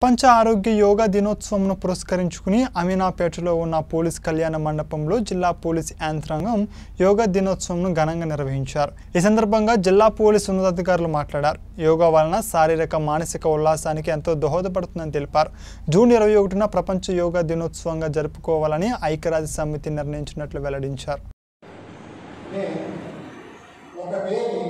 ప్రపంచ ఆరోగ్య యోగా దినోత్సవంను పురస్కరించుకుని అమీనాపేటలో ఉన్న పోలీస్ కళ్యాణ మండపంలో జిల్లా పోలీస్ యంత్రాంగం యోగా దినోత్సవంను ఘనంగా నిర్వహించారు। ఈ సందర్భంగా జిల్లా పోలీస్ ఉన్నతాధికారులు మాట్లాడారు। యోగా వలన శారీరక మానసిక ఉల్లాసానికి ఎంతో దోహదపడుతుందని తెలిపారు। జూన్ 21న ప్రపంచ యోగా దినోత్సవంగా జరుపుకోవాలని ఐక్యరాజ్య సమితి నిర్ణయించినట్లు వెల్లడించారు।